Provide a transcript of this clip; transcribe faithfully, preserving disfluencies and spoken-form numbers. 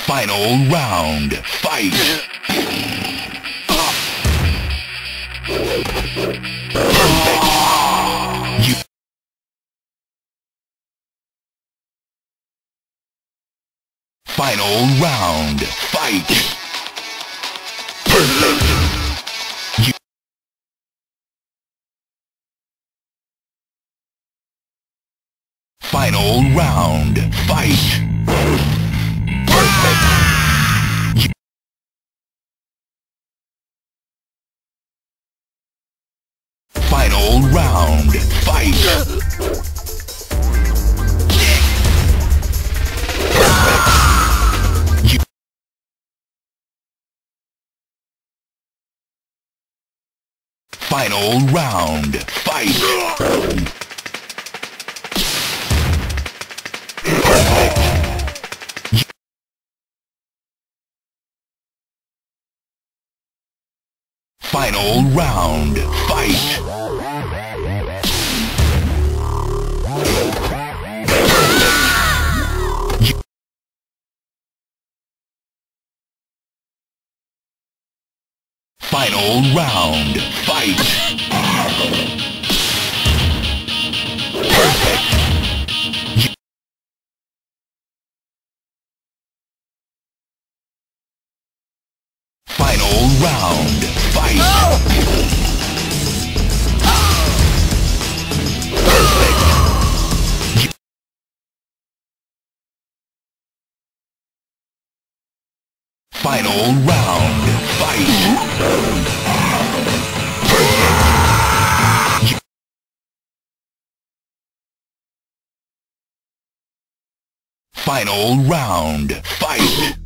Final round, fight! You Final round, fight! Perfect! You Final round, fight! Perfect! You Final round, fight! Final round, fight! Perfect! Final round, fight! Final round, fight! Perfect! Final round, fight! Perfect! Final round, fight! Final round, fight!